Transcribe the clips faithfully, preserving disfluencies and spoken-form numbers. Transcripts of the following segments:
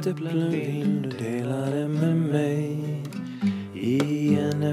ett äpple vill du dela det med mig i en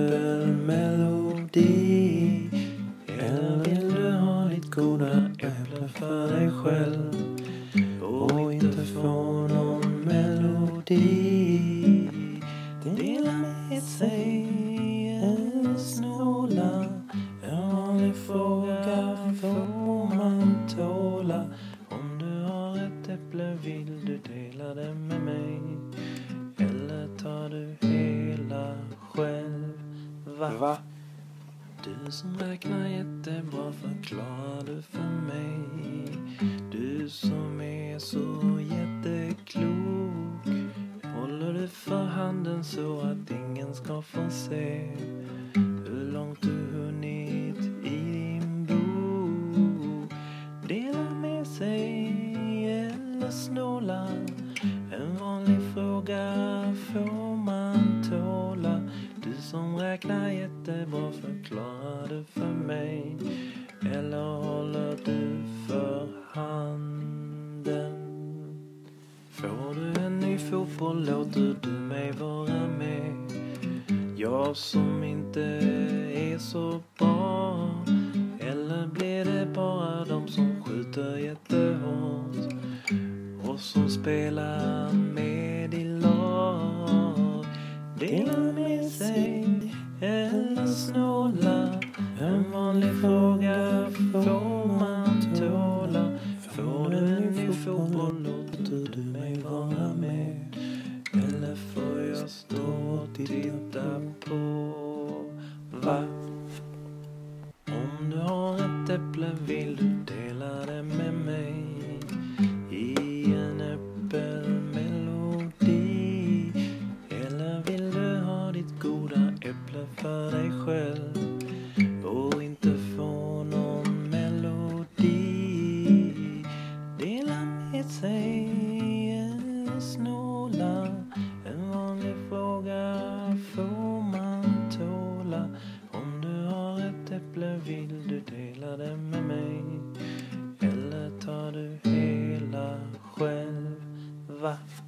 äppelmelodi. Eller vill du ha ditt goda äpple för dig själv och inte få någon melodi? Dela med sig eller snåla, en vanlig fråga får man tåla. Om du har ett äpple vill du dela det med mig, eller tar du hela själv? Va? Va? Du som räknar jättebra, förklarar du för mig. Du som är så jätteklok, håller du för handen så att ingen ska få se hur långt du hunnit i din bok. Dela med sig eller snåla, en vanlig fråga får man tåla. Du som räknar jättebra, förklarar du för mig, eller håller du för handen? Får du en ny fotboll låter du mig vara med. Jag som inte är så bra, eller blir det bara de som skjuter jättehårt och som spelar med i lag? Dela med sig eller snåla, en vanlig fråga får man tåla. Får du en ny fotboll låter du mig vara med, eller får jag stå och titta på? Va? Om du har ett äpple vill du dela det med mig i en äppelmelodi. Eller vill du ha ditt goda äpple för dig själv och inte få någon melodi? Dela med sig eller snåla, en vanlig fråga får man tåla. Om du har ett äpple vill du dela det med mig, eller tar du hela själv? Va?